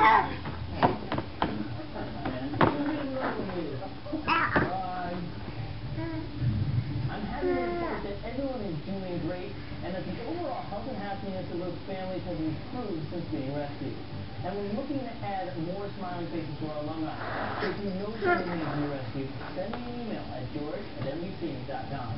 I'm happy to report that everyone is doing great and that the overall health and happiness of those families has improved since being rescued. And we're looking to add more smiling faces to our alumni. So if you know someone who needs to be rescued, send me an email at george@nbc.com.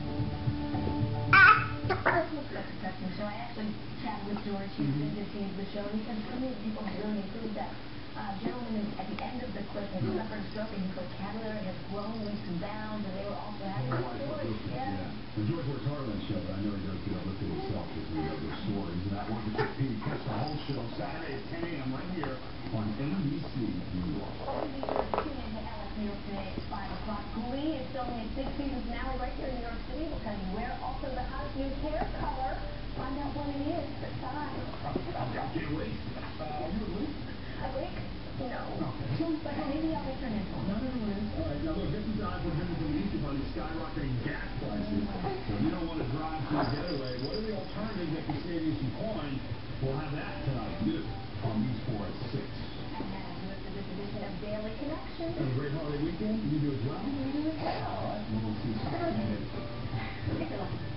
So I actually chatted with George. He's been to see the show. He said so many people have really improved that. Gentleman at the end of the clip has suffered a stroke and his vocabulary has grown leaps and bounds, and they were also happy with George. Yeah. And George works hard on that show, but I know he does get uplifted himself as we know those stories. And I want to catch the whole show Saturday at 10 a.m. right here on NBC New York. Be sure to tune in to Ellis News today at 5 o'clock. Glee is filming its sixth season finale right here in New York City. We'll tell you where. Also, the hottest new hair color. Find out what it is. The size. I can't wait. Are you a Glee? A Greek? No. Okay. But maybe I'll return it. No. All right, now look, this is time for him to release you on these skyrocketing gas prices. So if you don't want to drive to a getaway, what are the alternatives that can save you some coin? We'll have that tonight, too, on News 4 at 6. And that is this edition of Daily Connection. Have a great holiday weekend. You do as well? You do as well. All right, we'll see you soon. Take it off.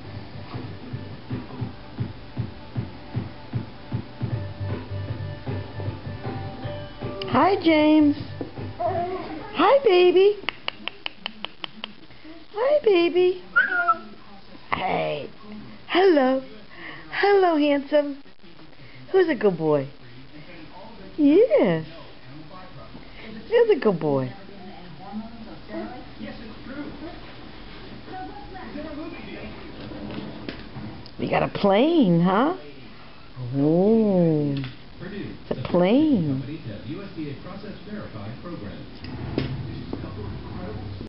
Hi, James. Hi, baby. Hi, baby. Hey. Hello. Hello, handsome. Who's a good boy? Yes. Who's a good boy? You got a plane, huh? Oh. It's a plane. USDA process verified program.